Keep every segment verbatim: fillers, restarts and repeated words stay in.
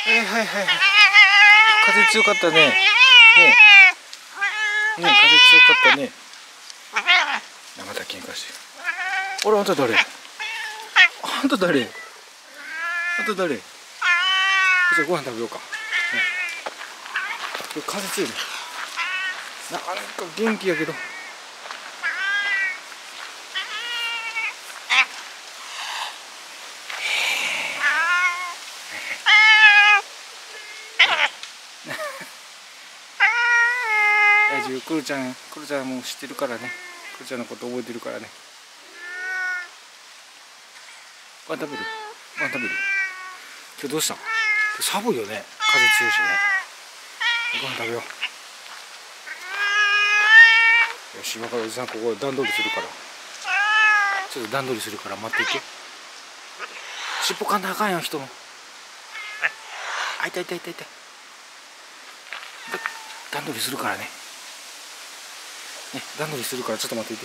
はいはいはい。風強かったね。ねえ、ねえ風強かったね。また喧嘩してる。あれ、あんた誰？あんた誰？あんた誰？じゃあご飯食べようか。ね、今日風強いね。なかなか元気やけど。大丈夫、クロちゃん、クロちゃんもう知ってるからね。クロちゃんのこと覚えてるからね。ご飯食べる？ご飯食べる？今日どうしたの？今日寒いよね。風強いしね。ご飯食べよう。よし、今からおじさんここ段取りするから。ちょっと段取りするから待っていて。尻尾噛んだらあかんよ、人の。あ、痛い痛い痛い痛い。段取りするからね。ね、段取りするからちょっと待っていて。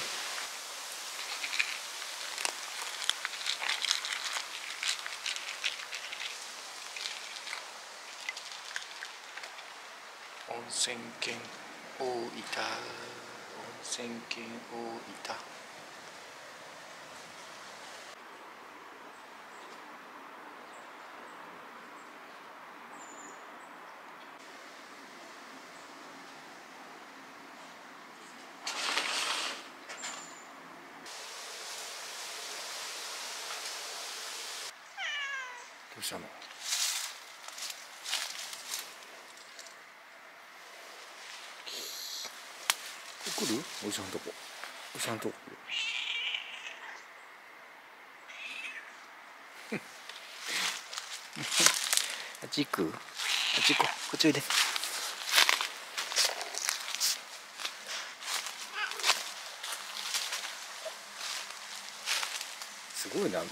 温泉県大分、温泉県大分。どうしたの？来る？おじさんとこ。おじさんとこ来る。あっち行く？あっち行こう。こっちおいで。すごいな、あんた。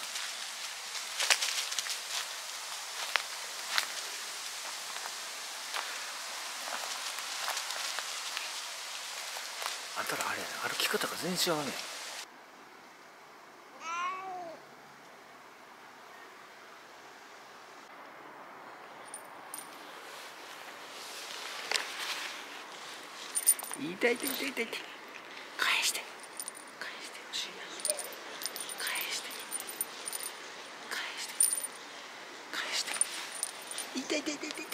あんたらあれやね、歩き方が全然違うね。痛い痛い痛い痛い。返して。返してほしいな。返して。返して。返して。痛い痛い痛い痛い。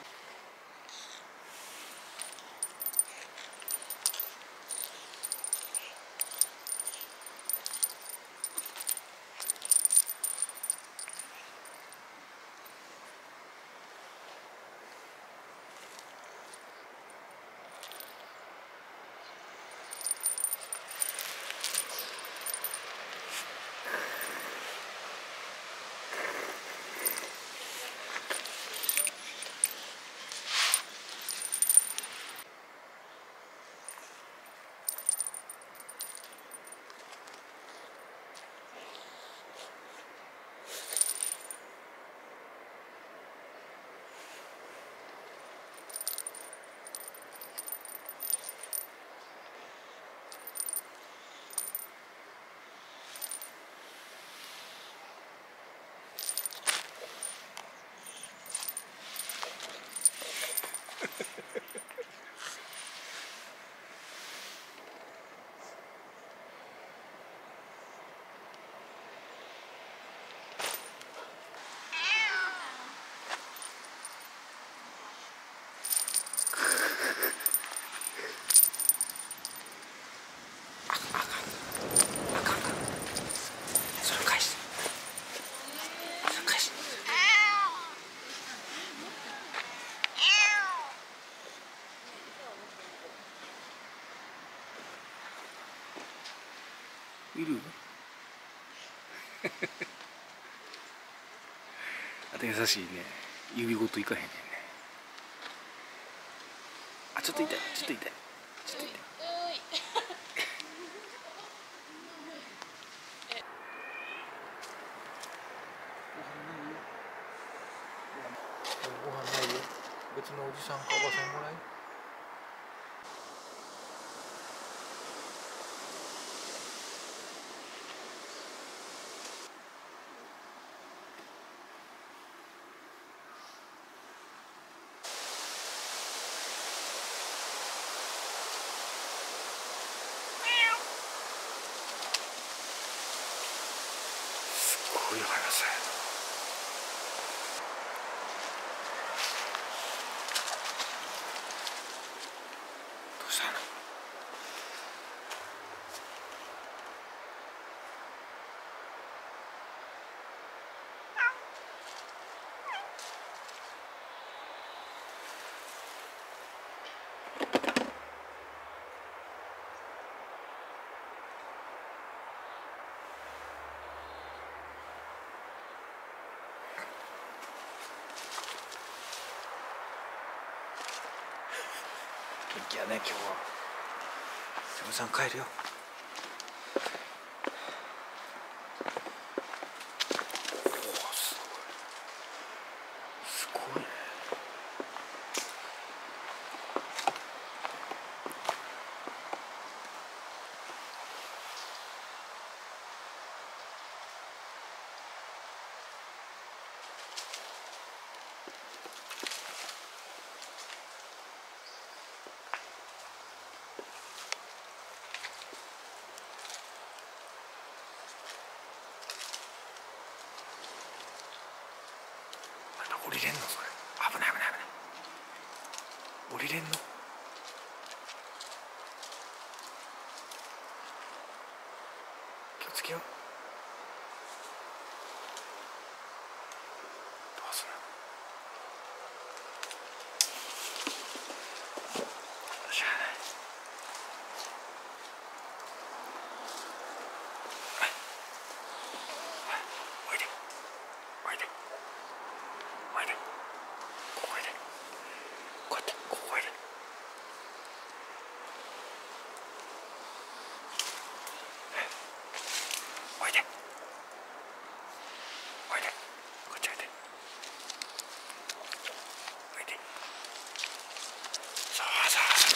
いる？あと優しいね。指ごといかへんねんね。あ、ちょっと痛い、ちょっと痛い、ちょっと痛い。ご飯ないよ。別のおじさんかおばさんもらえ。 ごい速さや。どうしたの？元気やね今日は。セブさん帰るよ。おお、すごいすごいね。降りれんのそれ。危ない危ない危ない。降りれんの。気をつけよう。どうすんの。しゃあない。はいはい、おいでおいでおいで。ここおいで。こうやってここおいで。おいでおいで。こっちおいでおいで。そうそうそう。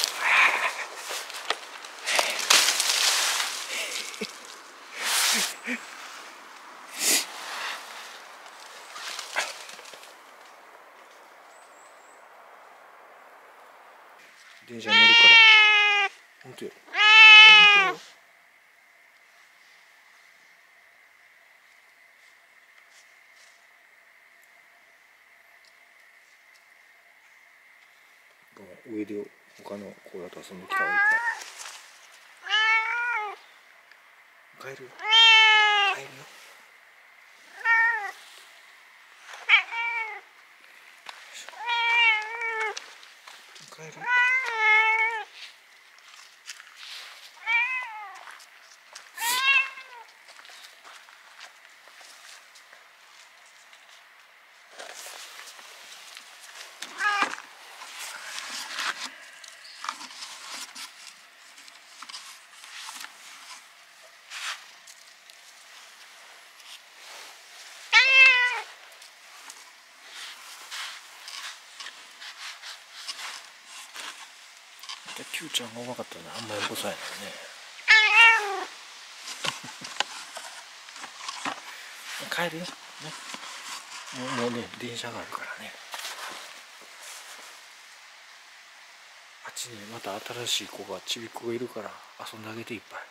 電車に乗るから。本当よ。本当。上で他の子らと遊んできたわいっぱい。帰るよ帰るよ帰るよ。キューちゃんがうまかったね。あんまり遅いのね。帰るよ、ね、もう、もうね電車があるからね。あっちにまた新しい子がちびっ子がいるから遊んであげていっぱい。